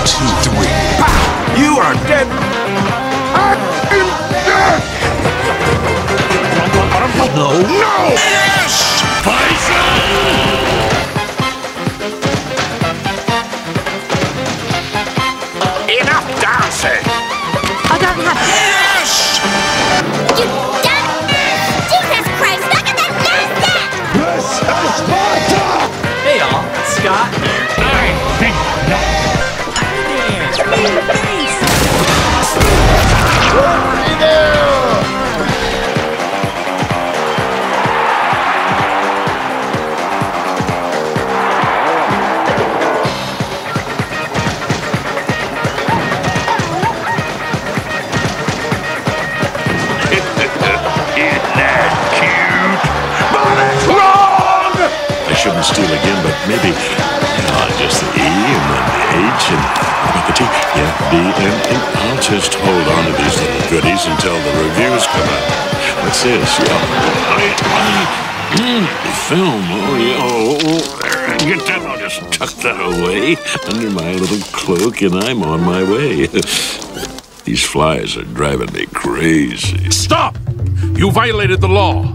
2, 3. Pow! You are dead. I'm dead. No. No! Yes! Bison! Enough dancing. I don't have Yes! You done? Jesus Christ, look at that nonsense! This is Sparta! Hey y'all, Scott here. I think not. Hey there! I shouldn't steal again, but maybe just the E and then the H and about the T. Yeah, D and I'll just hold on to these little goodies until the reviews come out. What's this? The film. Oh, yeah. Oh, there. Get that. I'll just tuck that away under my little cloak, and I'm on my way. These flies are driving me crazy. Stop! You violated the law.